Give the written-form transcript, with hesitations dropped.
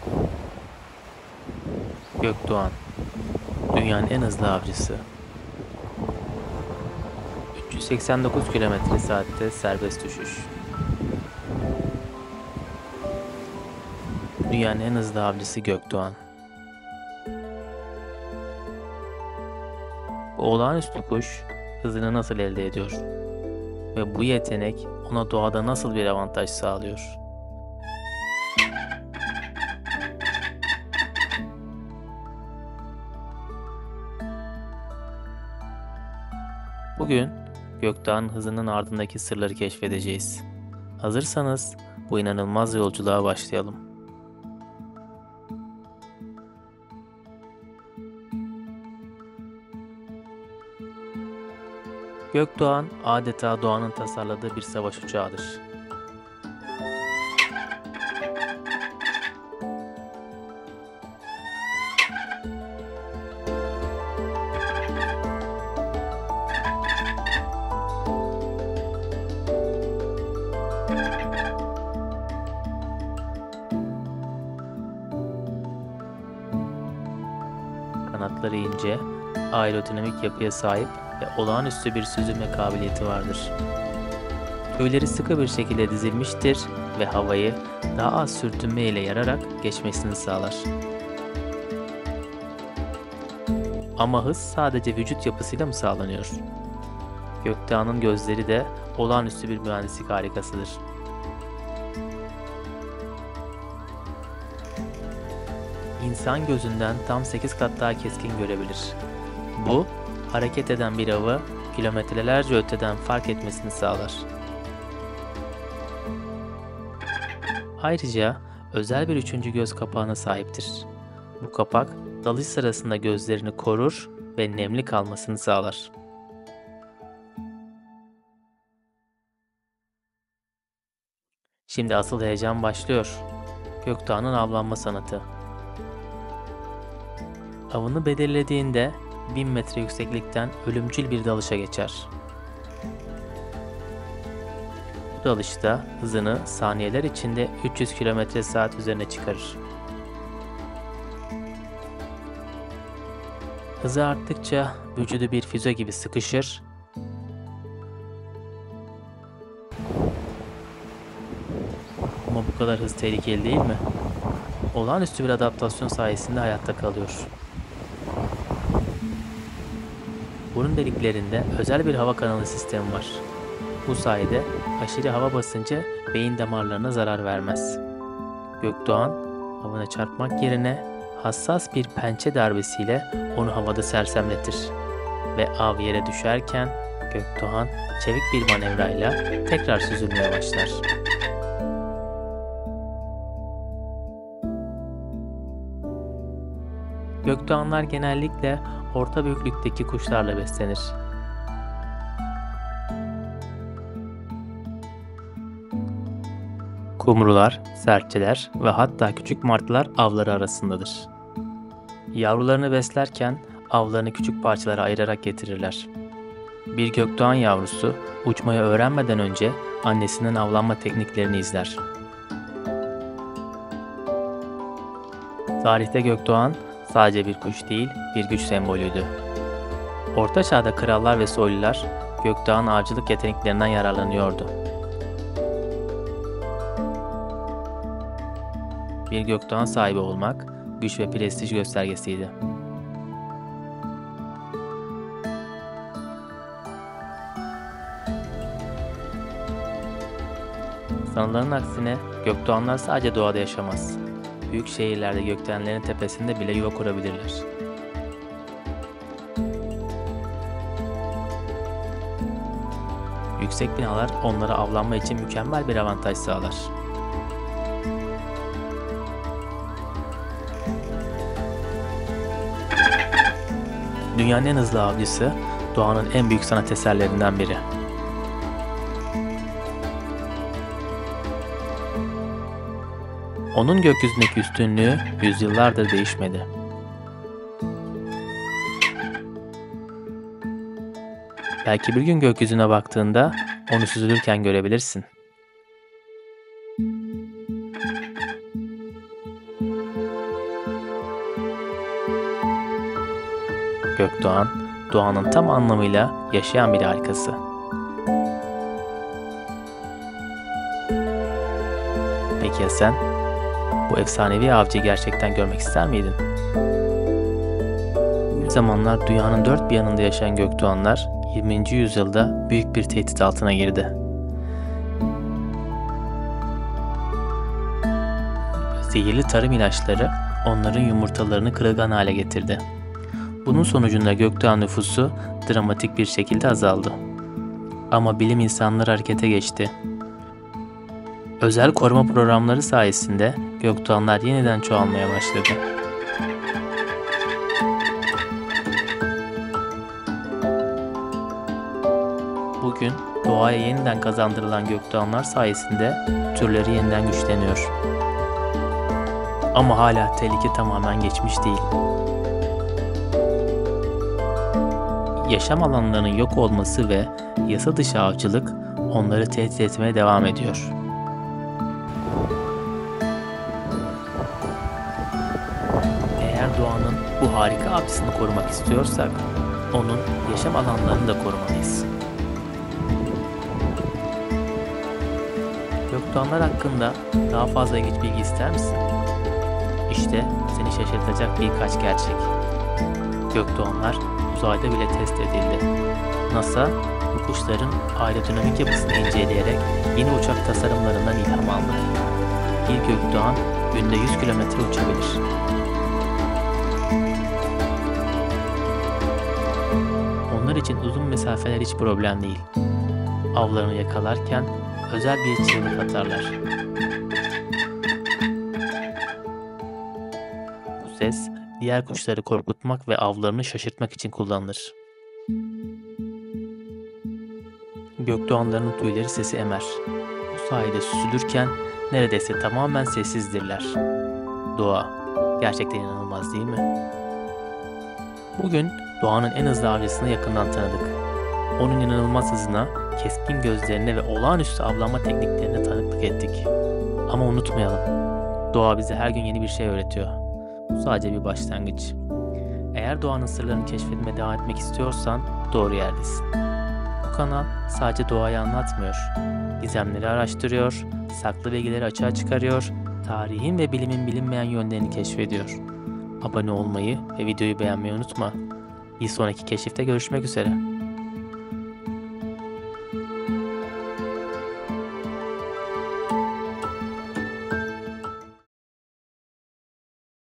Gökdoğan, dünyanın en hızlı avcısı. 389 km saatte serbest düşüş. Dünyanın en hızlı avcısı Gökdoğan. Bu olağanüstü kuş hızını nasıl elde ediyor? Ve bu yetenek ona doğada nasıl bir avantaj sağlıyor? Bugün Gökdoğan hızının ardındaki sırları keşfedeceğiz. Hazırsanız bu inanılmaz yolculuğa başlayalım. Gökdoğan adeta doğanın tasarladığı bir savaş uçağıdır. Kanatları ince, aerodinamik yapıya sahip ve olağanüstü bir süzülme kabiliyeti vardır. Tüyleri sıkı bir şekilde dizilmiştir ve havayı daha az sürtünme ile yararak geçmesini sağlar. Ama hız sadece vücut yapısıyla mı sağlanıyor? Gökdoğan'ın gözleri de olağanüstü bir mühendislik harikasıdır. İnsan gözünden tam 8 kat daha keskin görebilir. Bu, hareket eden bir avı kilometrelerce öteden fark etmesini sağlar. Ayrıca özel bir üçüncü göz kapağına sahiptir. Bu kapak dalış sırasında gözlerini korur ve nemli kalmasını sağlar. Şimdi asıl heyecan başlıyor. Gökdoğan'ın avlanma sanatı. Avını belirlediğinde 1000 metre yükseklikten ölümcül bir dalışa geçer. Bu dalışta hızını saniyeler içinde 300 km/saat üzerine çıkarır. Hızı arttıkça vücudu bir füze gibi sıkışır ama bu kadar hız tehlikeli değil mi? Olağanüstü bir adaptasyon sayesinde hayatta kalıyor. Burun deliklerinde özel bir hava kanalı sistemi var. Bu sayede aşırı hava basıncı beyin damarlarına zarar vermez. Gökdoğan avına çarpmak yerine hassas bir pençe darbesiyle onu havada sersemletir. Ve av yere düşerken Gökdoğan çevik bir manevrayla tekrar süzülmeye başlar. Gökdoğanlar genellikle orta büyüklükteki kuşlarla beslenir. Kumrular, serçeler ve hatta küçük martılar avları arasındadır. Yavrularını beslerken avlarını küçük parçalara ayırarak getirirler. Bir gökdoğan yavrusu uçmayı öğrenmeden önce annesinin avlanma tekniklerini izler. Tarihte gökdoğan sadece bir kuş değil, bir güç sembolüydü. Orta Çağ'da krallar ve soylular gökdoğan avcılık yeteneklerinden yararlanıyordu. Bir gökdoğan sahibi olmak güç ve prestij göstergesiydi. Sanılanın aksine gökdoğanlar sadece doğada yaşamaz. Büyük şehirlerde gökdelenlerin tepesinde bile yuva kurabilirler. Yüksek binalar onlara avlanma için mükemmel bir avantaj sağlar. Dünyanın en hızlı avcısı, doğanın en büyük sanat eserlerinden biri. Onun gökyüzündeki üstünlüğü yüzyıllardır değişmedi. Belki bir gün gökyüzüne baktığında onu süzülürken görebilirsin. Gökdoğan, doğanın tam anlamıyla yaşayan bir harikası. Peki ya sen? Bu efsanevi avcıyı gerçekten görmek ister miydin? Bir zamanlar dünyanın dört bir yanında yaşayan gökdoğanlar 20. yüzyılda büyük bir tehdit altına girdi. Zehirli tarım ilaçları onların yumurtalarını kırılgan hale getirdi. Bunun sonucunda gökdoğan nüfusu dramatik bir şekilde azaldı. Ama bilim insanları harekete geçti. Özel koruma programları sayesinde gökdoğanlar yeniden çoğalmaya başladı. Bugün doğaya yeniden kazandırılan gökdoğanlar sayesinde türleri yeniden güçleniyor. Ama hala tehlike tamamen geçmiş değil. Yaşam alanlarının yok olması ve yasa dışı avcılık onları tehdit etmeye devam ediyor. Eğer doğanın bu harika avcısını korumak istiyorsak, onun yaşam alanlarını da korumalıyız. Gökdoğanlar hakkında daha fazla ilginç bilgi ister misin? İşte seni şaşırtacak birkaç gerçek. Gökdoğanlar uzayda bile test edildi. NASA, bu kuşların aerodinamik yapısını inceleyerek yeni uçak tasarımlarından ilham aldı. Bir gökdoğan günde 100 kilometre uçabilir. Onlar için uzun mesafeler hiç problem değil. Avlarını yakalarken özel bir çığlık atarlar. Bu ses diğer kuşları korkutmak ve avlarını şaşırtmak için kullanılır. Gökdoğanların tüyleri sesi emer. Bu sayede süzülürken neredeyse tamamen sessizdirler. Doğa gerçekten inanılmaz değil mi? Bugün doğanın en hızlı avcısını yakından tanıdık. Onun inanılmaz hızına, keskin gözlerine ve olağanüstü avlanma tekniklerine tanıklık ettik. Ama unutmayalım, doğa bize her gün yeni bir şey öğretiyor. Bu sadece bir başlangıç. Eğer doğanın sırlarını keşfetmeye devam etmek istiyorsan doğru yerdesin. Bu kanal sadece doğayı anlatmıyor, gizemleri araştırıyor, saklı bilgileri açığa çıkarıyor, tarihin ve bilimin bilinmeyen yönlerini keşfediyor. Abone olmayı ve videoyu beğenmeyi unutma. Bir sonraki keşifte görüşmek üzere.